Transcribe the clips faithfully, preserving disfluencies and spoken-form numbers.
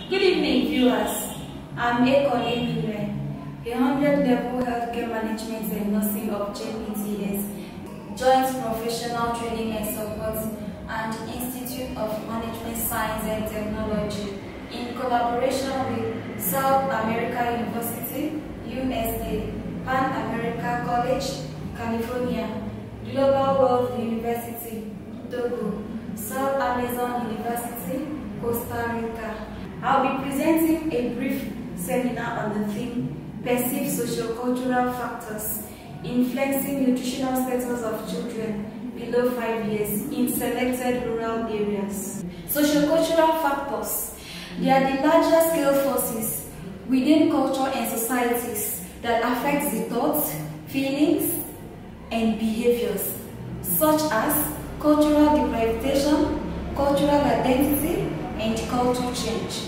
Good evening, viewers. I'm A. Colleen Pule, a hundred-level healthcare management and nursing of J P T S, Joint Professional Training and Support, and Institute of Management Science and Technology, in collaboration with South America University, U S A, Pan America College, California, Global Wealth University, Togo, South Amazon University, Costa Rica. I'll be presenting a brief seminar on the theme Perceived Sociocultural Factors Influencing Nutritional Status of Children Below five years in Selected Rural Areas. Sociocultural factors. They are the larger scale forces within culture and societies that affect the thoughts, feelings, and behaviors, such as cultural deprivation, cultural identity, and cultural change.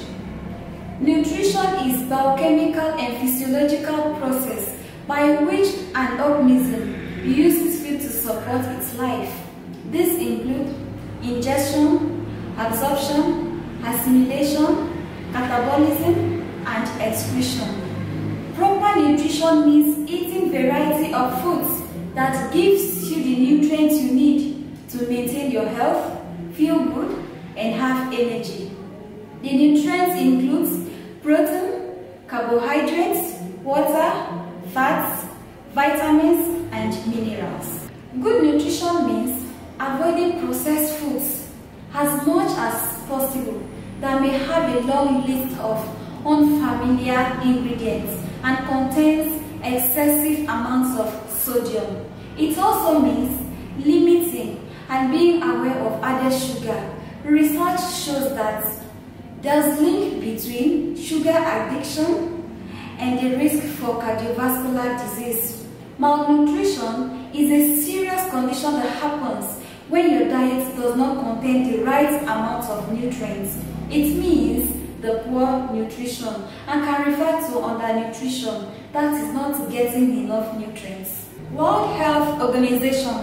Nutrition is biochemical and physiological process by which an organism uses food to support its life. These include ingestion, absorption, assimilation, catabolism, and excretion. Proper nutrition means eating variety of foods that gives you the nutrients you need to maintain your health, feel good, and have energy. The nutrients include protein, carbohydrates, water, fats, vitamins, and minerals. Good nutrition means avoiding processed foods as much as possible that may have a long list of unfamiliar ingredients and contains excessive amounts of sodium. It also means limiting and being aware of added sugar. Research shows that there's a link between sugar addiction and the risk for cardiovascular disease. Malnutrition is a serious condition that happens when your diet does not contain the right amount of nutrients. It means the poor nutrition and can refer to undernutrition, that is not getting enough nutrients. World Health Organization,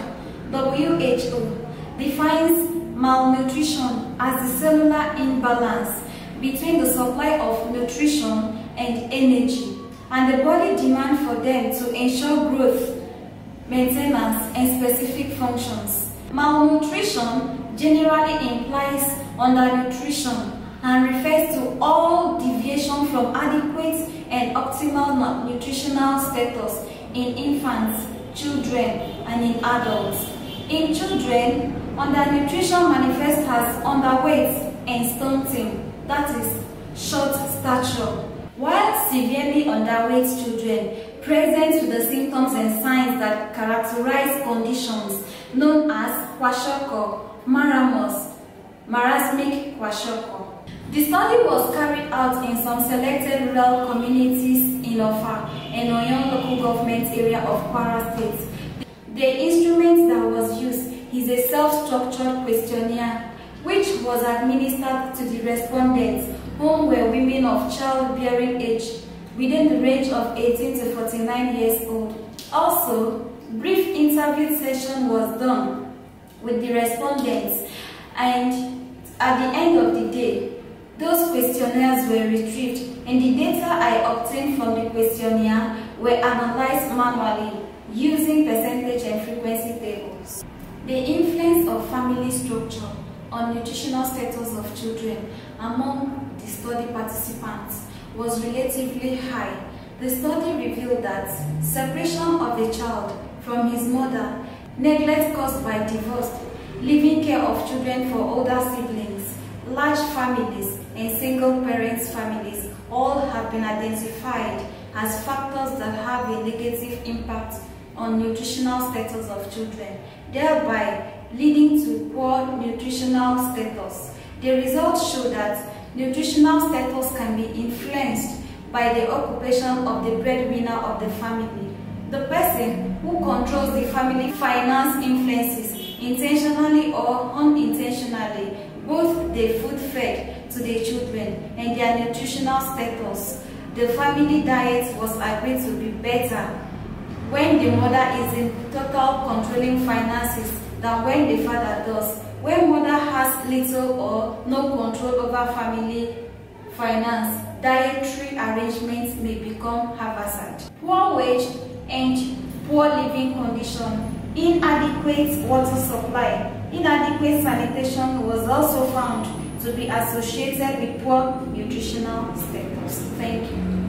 W H O, defines malnutrition as the cellular imbalance between the supply of nutrition and energy and the body demand for them to ensure growth, maintenance, and specific functions. Malnutrition generally implies undernutrition and refers to all deviation from adequate and optimal nutritional status in infants, children, and in adults. In children, undernutrition manifests as underweight and stunting, that is, short stature, while severely underweight children present with the symptoms and signs that characterize conditions known as kwashiorkor, maramos, marasmic kwashiorkor. The study was carried out in some selected rural communities in Ofa and Oyon local government area of Kwara State. The instrument that was used is a self-structured questionnaire which was administered to the respondents, whom were women of childbearing age within the range of eighteen to forty-nine years old. Also, brief interview session was done with the respondents, and at the end of the day, those questionnaires were retrieved and the data I obtained from the questionnaire were analyzed manually using percentage and frequency tables. The influence of family structure on nutritional status of children among the study participants was relatively high. The study revealed that separation of a child from his mother, neglect caused by divorce, living care of children for older siblings, large families, and single parents families all have been identified as factors that have a negative impact on nutritional status of children, thereby leading to poor nutritional status. The results show that nutritional status can be influenced by the occupation of the breadwinner of the family. The person who controls the family finance influences intentionally or unintentionally both the food fed to the children and their nutritional status. The family diet was agreed to be better when the mother is in total controlling finances than when the father does. When mother has little or no control over family finance, dietary arrangements may become haphazard. Poor wage and poor living condition, inadequate water supply, inadequate sanitation was also found to be associated with poor nutritional status. Thank you.